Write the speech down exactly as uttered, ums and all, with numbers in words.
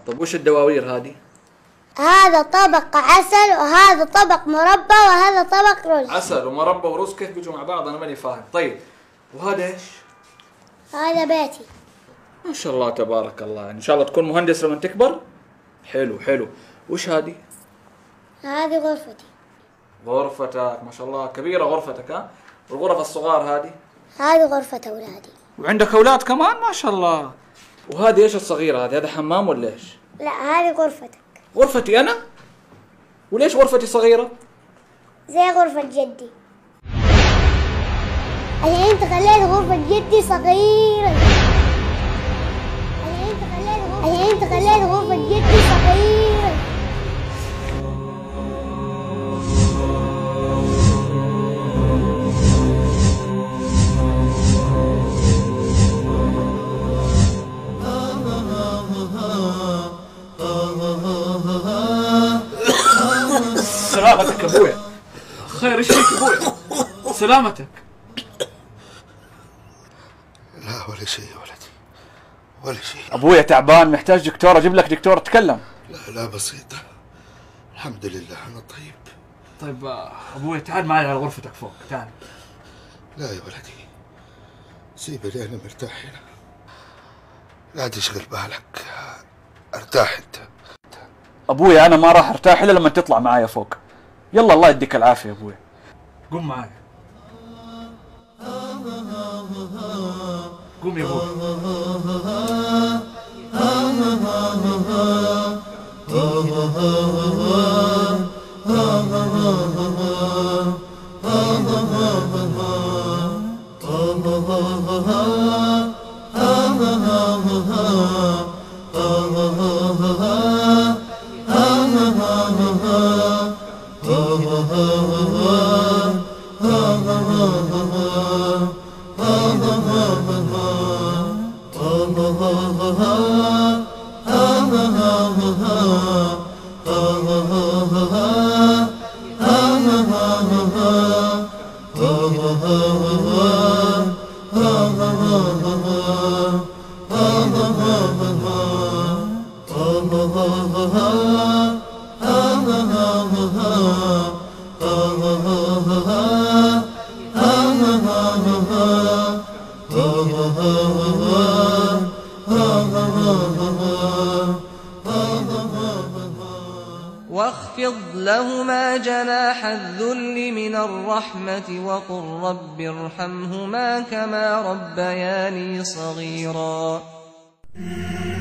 طب وش الدواوير هذه؟ هذا طبق عسل وهذا طبق مربى وهذا طبق رز. عسل ومربى ورز كيف بيجوا مع بعض؟ انا ماني فاهم. طيب وهذا ايش؟ هذا بيتي. ما شاء الله تبارك الله، ان شاء الله تكون مهندس لما تكبر. حلو حلو. وش هذه؟ هذه غرفتي. غرفتك ما شاء الله كبيرة غرفتك. ها؟ والغرف الصغار هذه؟ هذه غرفة أولادي. وعندك أولاد كمان ما شاء الله. وهذه ايش الصغيرة هذه؟ هذا حمام ولا ايش؟ لا هذه غرفتك. غرفتي أنا؟ وليش غرفتي صغيرة؟ زي غرفة جدي. عشان أنت خليت غرفة جدي صغيرة. عشان أنت خليت غرفة عشان أنت خليت غرفة جدي صغيرة. سلامتك ابويا. خير ايش فيك ابويا؟ سلامتك. لا ولا شيء يا ولدي ولا شيء. ابويا تعبان محتاج دكتور، اجيب لك دكتور اتكلم. لا لا بسيطة الحمد لله انا طيب. طيب ابويا تعال معي على غرفتك فوق تعال. لا يا ولدي سيبني انا مرتاح هنا، لا تشغل بالك ارتاح انت. ابويا انا ما راح ارتاح الا لما تطلع معايا فوق. يلا الله يديك العافيه ابويا. قوم معايا. قوم يا ابوي. واخفض لهما جناح الذل من الرحمة وقل رب ارحمهما كما ربياني صغيرا.